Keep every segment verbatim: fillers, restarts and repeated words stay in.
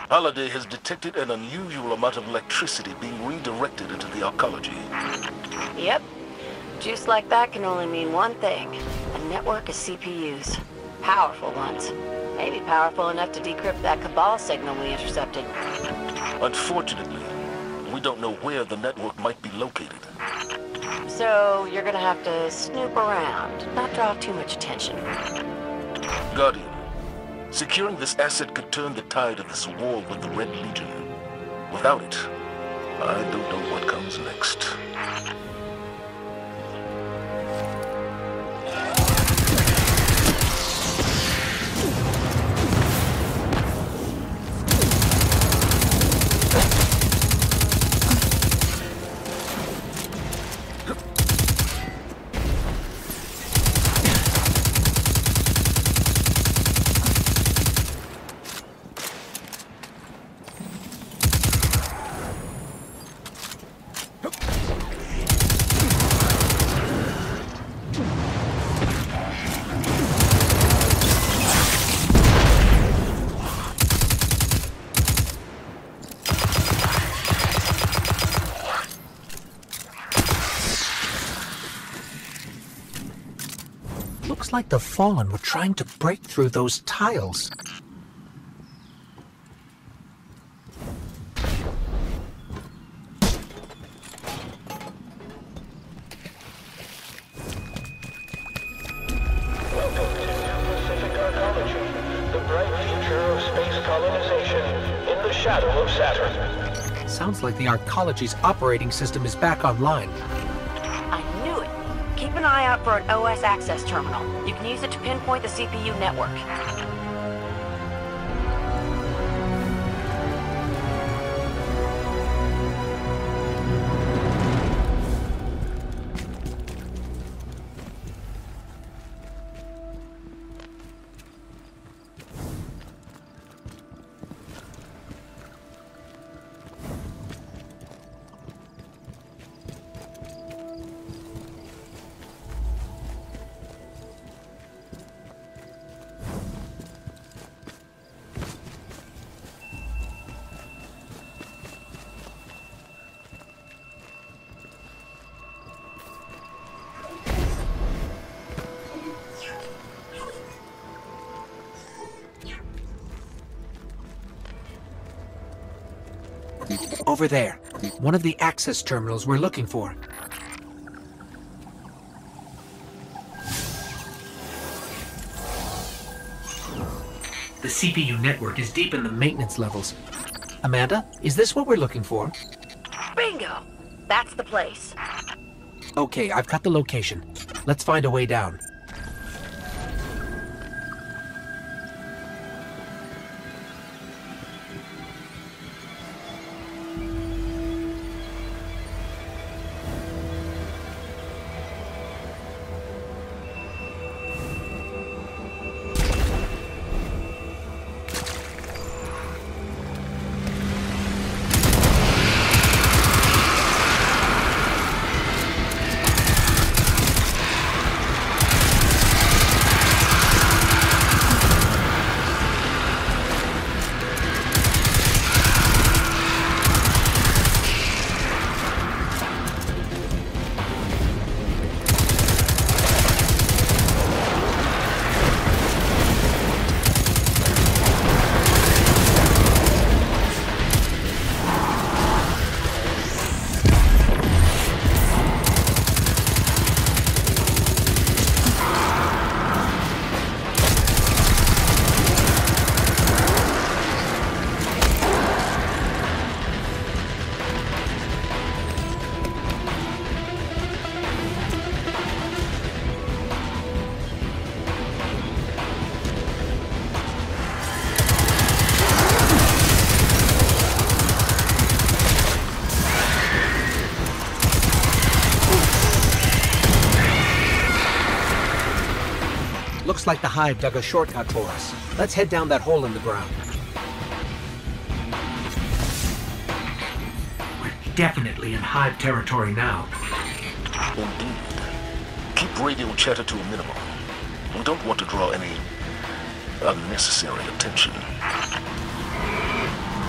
Holiday has detected an unusual amount of electricity being redirected into the arcology. Yep. Juice like that can only mean one thing. A network of C P Us. Powerful ones. Maybe powerful enough to decrypt that Cabal signal we intercepted. Unfortunately, we don't know where the network might be located. So you're gonna have to snoop around, not draw too much attention. Guardian, securing this asset could turn the tide of this war with the Red Legion. Without it, I don't know what comes next. Looks like the Fallen were trying to break through those tiles. Welcome to New Pacific Arcology, the bright future of space colonization in the shadow of Saturn. Sounds like the Arcology's operating system is back online. I knew it. Keep an eye out for an O S access terminal. You can use it to pinpoint the C P U network. Over there. One of the access terminals we're looking for. The C P U network is deep in the maintenance levels. Amanda, is this what we're looking for? Bingo! That's the place. Okay, I've got the location. Let's find a way down. Looks like the Hive dug a shortcut for us. Let's head down that hole in the ground. We're definitely in Hive territory now. Indeed. Keep radio chatter to a minimum. We don't want to draw any unnecessary attention.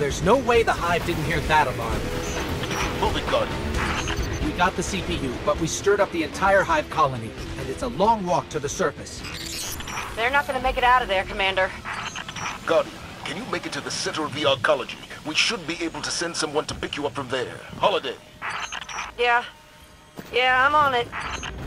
there's no way the Hive didn't hear that alarm. Move it, Guardian. We got the C P U, but we stirred up the entire Hive colony, and it's a long walk to the surface. They're not gonna make it out of there, Commander. Guardian, can you make it to the center of the arcology? We should be able to send someone to pick you up from there. Holiday. Yeah. Yeah, I'm on it.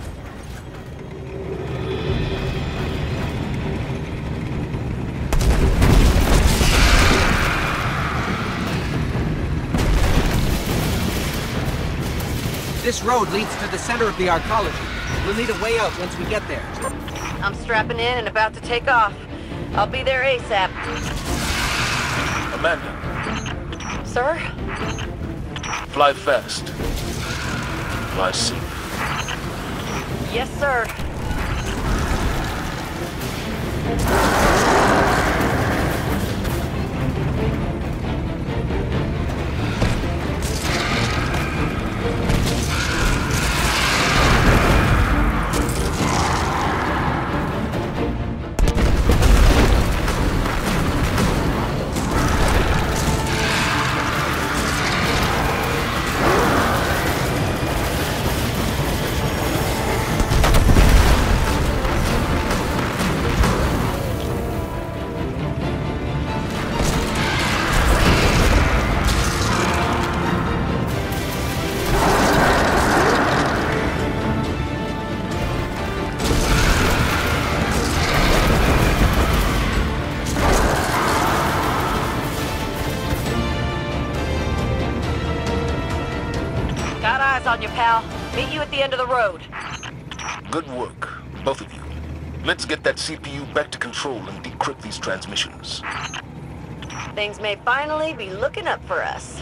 This road leads to the center of the arcology. We'll need a way out once we get there. I'm strapping in and about to take off. I'll be there ASAP. Amanda. Sir? Fly fast. Fly safe. Yes, sir. On you, pal. Meet you at the end of the road. Good work, both of you. Let's get that C P U back to control and decrypt these transmissions. Things may finally be looking up for us.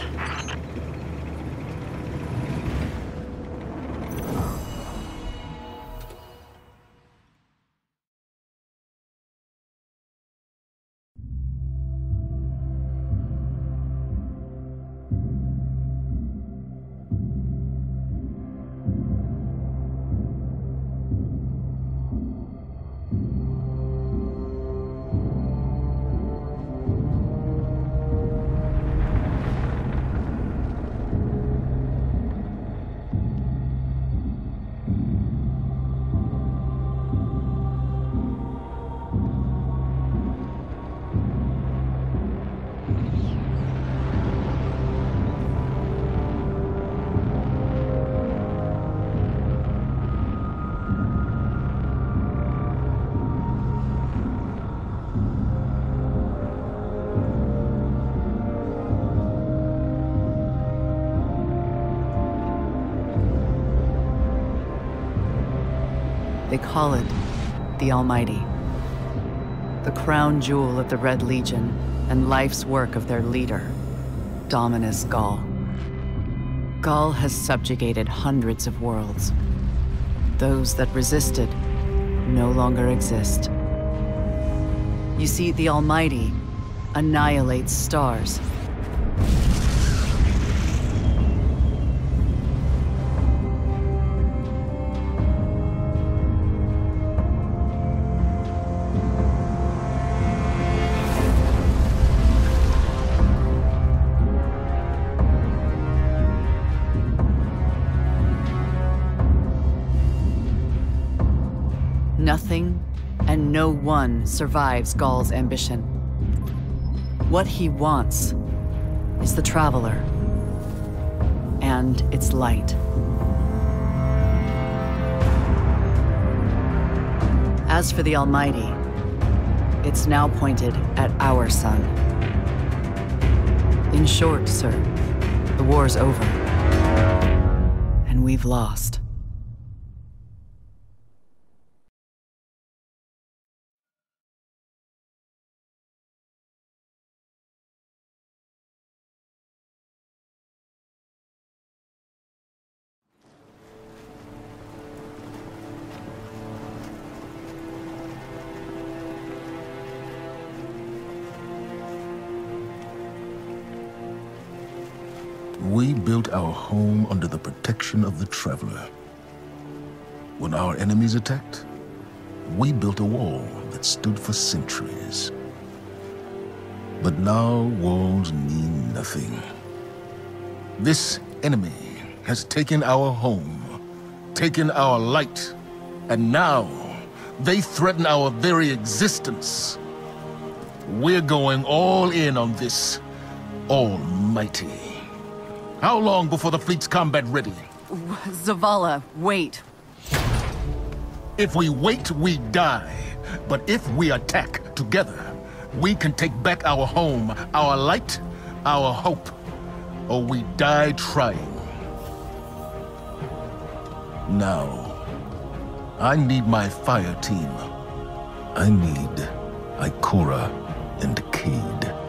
They call it the Almighty, the crown jewel of the Red Legion and life's work of their leader, Dominus Ghaul. Ghaul has subjugated hundreds of worlds. Those that resisted no longer exist. You see, the Almighty annihilates stars. Nothing and no one survives Ghaul's ambition. What he wants is the Traveler and its light. As for the Almighty, it's now pointed at our sun. In short, sir, the war's over, and we've lost. We built our home under the protection of the Traveler. When our enemies attacked, we built a wall that stood for centuries. But now walls mean nothing. This enemy has taken our home, taken our light, and now they threaten our very existence. We're going all in on this Almighty. How long before the fleet's combat ready? Zavala, wait. If we wait, we die. But if we attack together, we can take back our home, our light, our hope. Or we die trying. Now, I need my fire team. I need Ikora and Cayde.